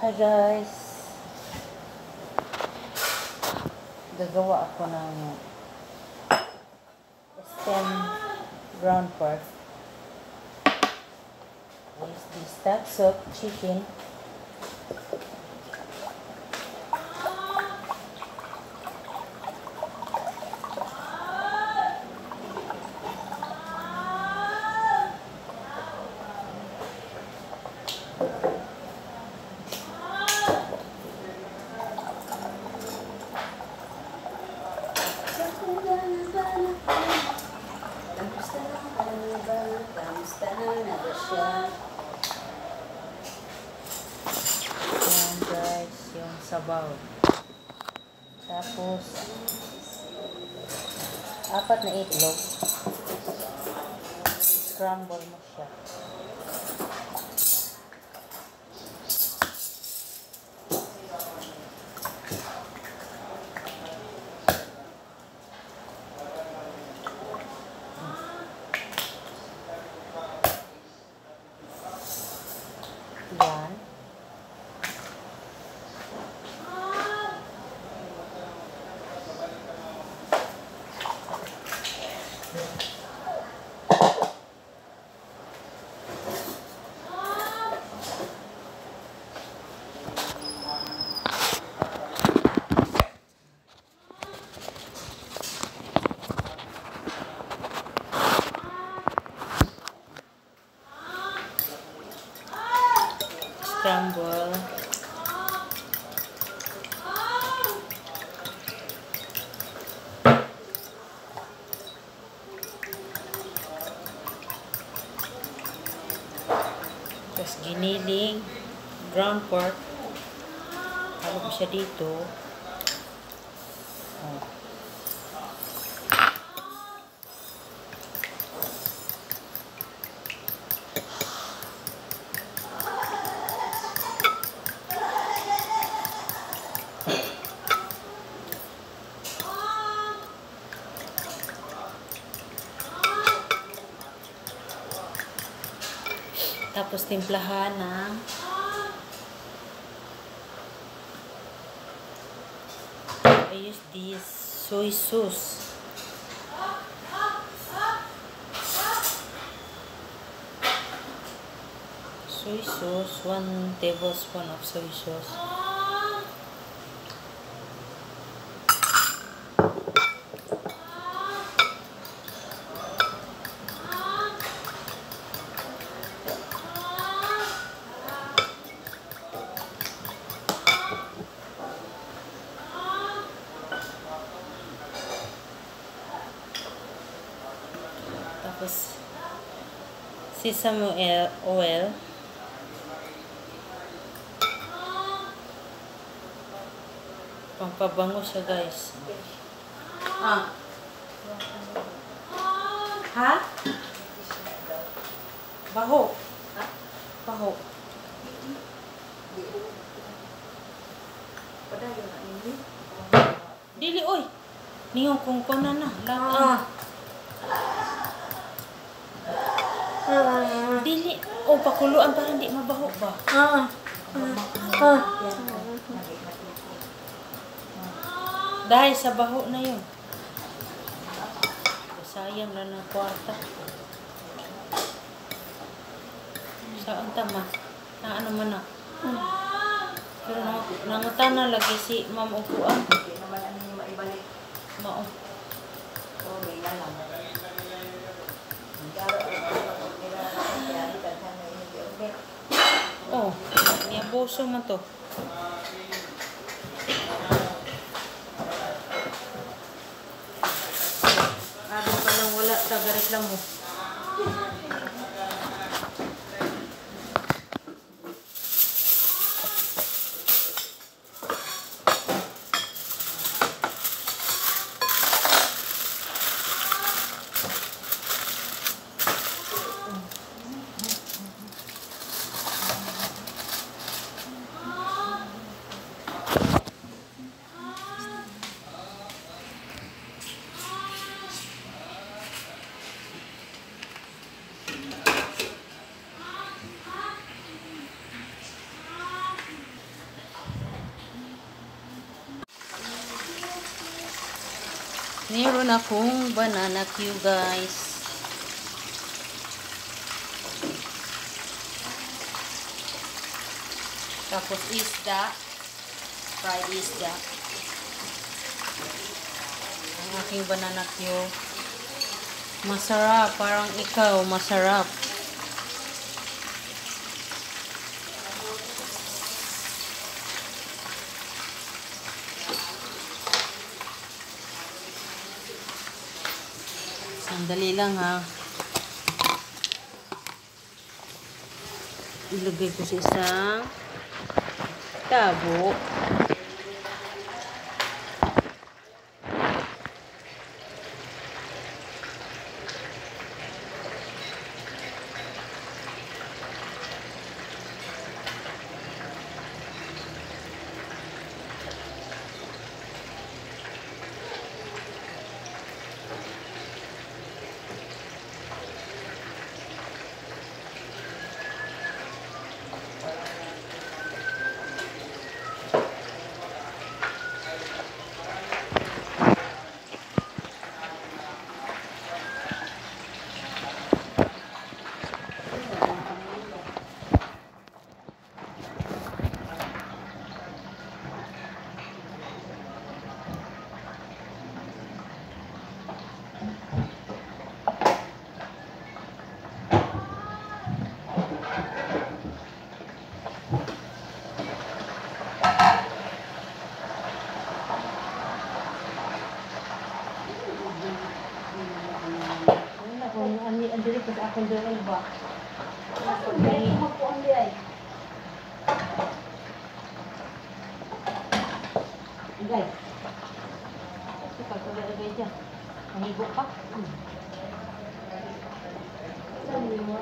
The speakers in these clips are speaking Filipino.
Hi guys, gagawa ako ng stem ground pork with the stock soup chicken, yan guys, yung sabaw, tapos 4 na itlog, scramble mo siya. Yan. Scramble. Tapos giniling ground pork. Halo ko siya dito. Oh. Tapos timplahan ng I use this soy sauce. Soy sauce, 1 tablespoon of soy sauce. Tapos sesame oil, pampabango siya guys. Ha? Baho. Baho. Dili oy. Ningon kung kuno na lang. Dili. O, pakuluan para hindi mabaho ba? Dahil sa baho na yun. Sayang na ng kwarta. Saan tama? Na ano man na? Pero nangutana lagi si Ma'am Upuan. Hindi naman ano yung maibalik. Mao. May lang. Oh, niya boso man to. Ano pa lang wala tagarit lang mo. Meron akong banana Q, guys. Tapos isda. Fried isda. Ang aking banana Q. Masarap. Parang ikaw, masarap. Sandali lang, ha. Ilagay ko sa isang tabo. Andiri ko sa akong doon ba? Ako dahil ako ang diay. Guys. Kasi pagkagay dyan. Mahigo pa. Sabi mo,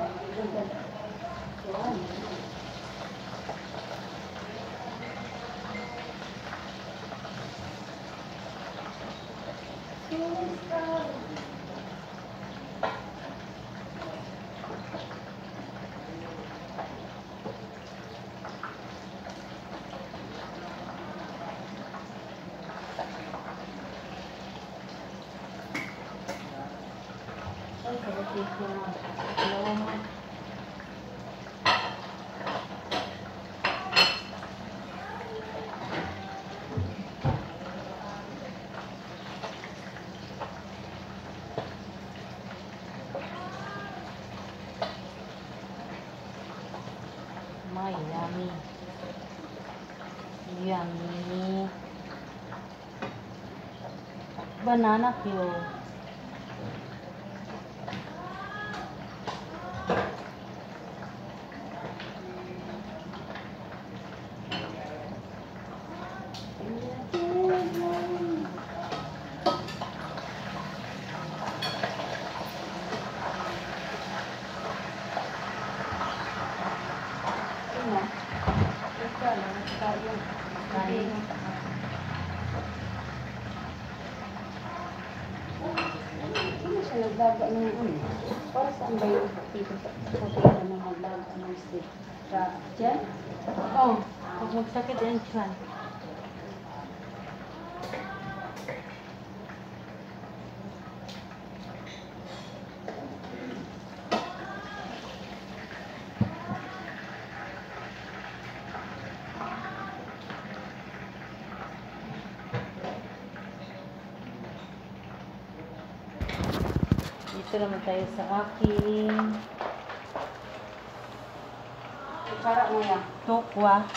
my yummy. Yummy. Banana Q. Naglaga ng ano? Para saan ba yung dito sa pagkita ng maglaga ng steak? Sa dyan? Oo. Pag magsakit yan dyan. Dito naman tayo sa aking para mo yan. Tokwa.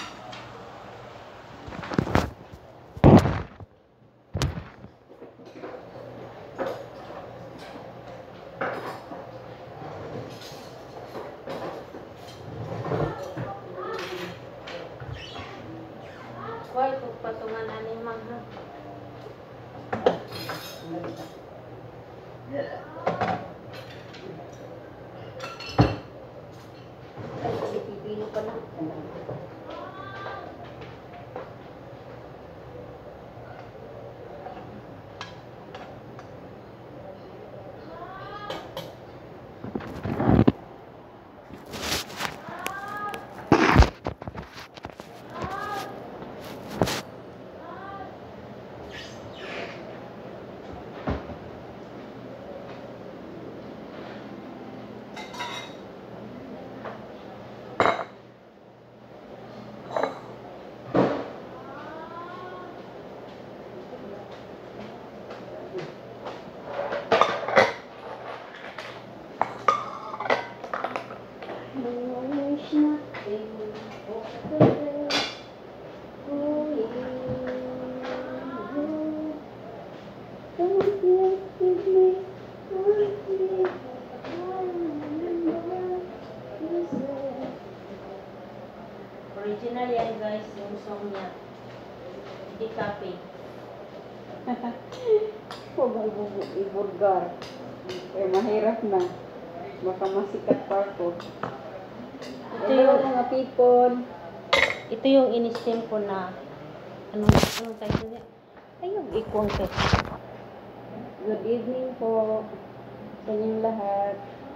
Kuhay, patungan animang ha. Pipino pa lang. Gar. Mahirap na. Baka masikat pa ako. Ito Hello yung, mga people. ito yung in-steam ko na, anong title niya? Ayun, ikong ko. Good evening po sa inyong lahat.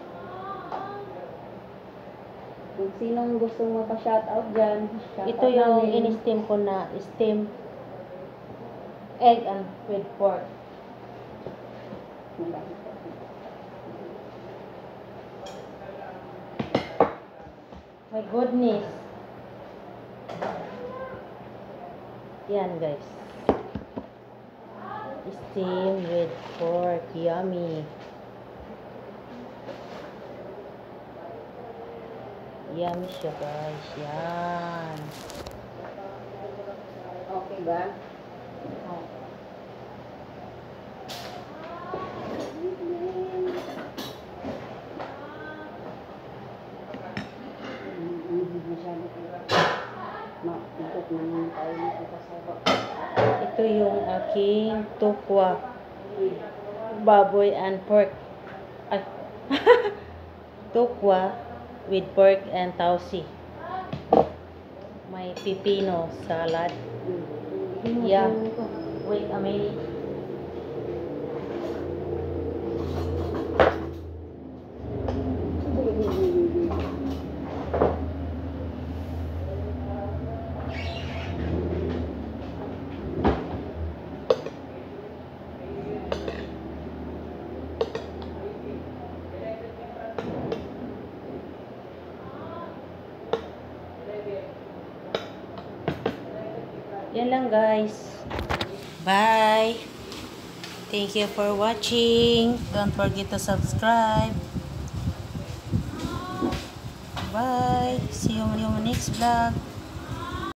Kung sinong gustong mapa-shoutout dyan, shoutout Ito yung namin. in-steam ko na, steam egg and with pork. My goodness. Yan guys. Steam with pork. Yummy. Yummy siya guys. Yan. Okay ba? Oh. Masyado ko. Ikot naman tayo nito kasama. Ito yung aking tukwa. Baboy and pork. Ay. Tukwa with pork and tausi. May pipino salad. Yeah. Wait a minute. Yan lang guys. Bye. Thank you for watching. Don't forget to subscribe. Bye. See you on your next vlog.